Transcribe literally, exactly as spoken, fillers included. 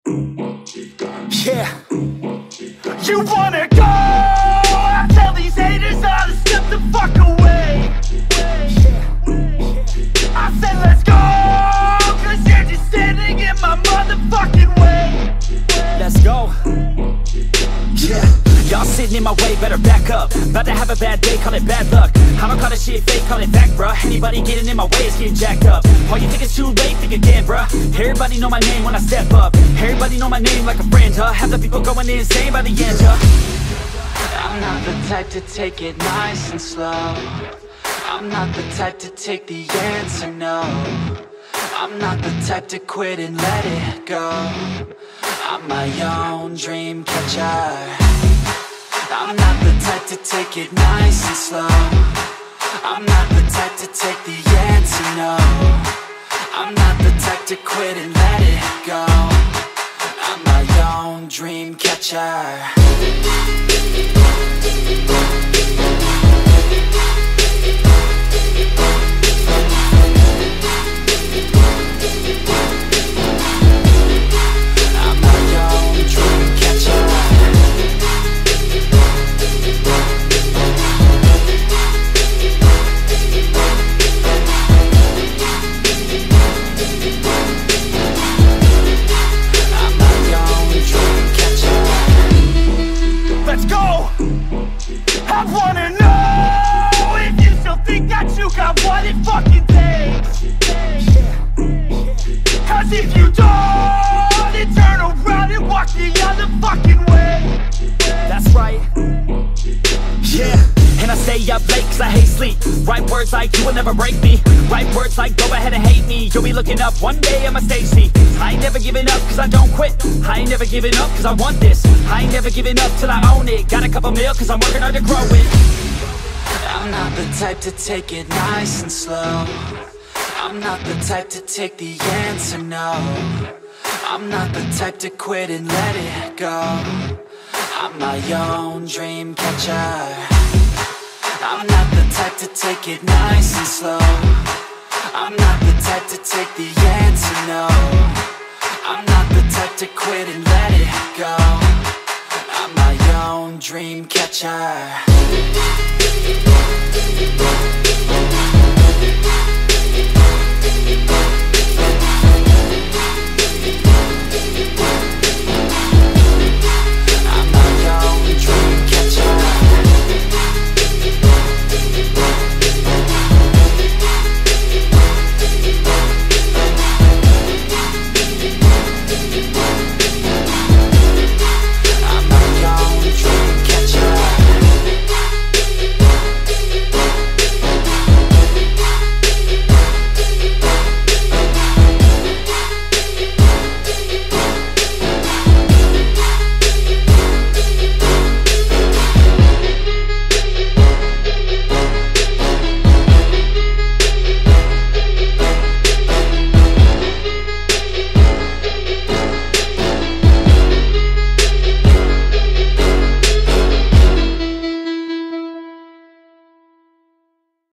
Yeah. You wanna go? I tell these haters all to step the fuck away. I said let's go, cause you're just standing in my motherfucking way. Let's go. Yeah. Y'all sitting in my way, better back up. About to have a bad day, call it bad luck. I don't call this shit fake, call it fact, bruh. Anybody getting in my way is getting jacked up. Oh, you think it's too late, think again, bruh. Everybody know my name when I step up. Everybody know my name like a friend, huh? Have the people going insane by the end, huh? I'm not the type to take it nice and slow. I'm not the type to take the answer, no. I'm not the type to quit and let it go. I'm my own dream catcher. I'm not the type to take it nice and slow. I'm not the type to take the answer, no. I'm not the type to quit and let it go. I'm my own dream catcher. Let's go! I wanna know if you still think that you got what it fucking takes. Cause if you don't, then turn around and walk the other fucking way. That's right. Yeah. And I stay up late cause I hate sleep. Write words like you will never break me. Write words like go ahead and hate me. You'll be looking up one day, I'ma stage seat. I ain't never giving up cause I don't quit. I ain't never giving up cause I want this. I ain't never giving up till I own it. Got a couple mil cause I'm working hard to grow it. I'm not the type to take it nice and slow. I'm not the type to take the answer, no. I'm not the type to quit and let it go. I'm my own dream catcher. I'm not the type to take it nice and slow. I'm not the type to take the answer, no. I'm not the type to quit and let it go. I'm my own dream catcher. We'll be right back.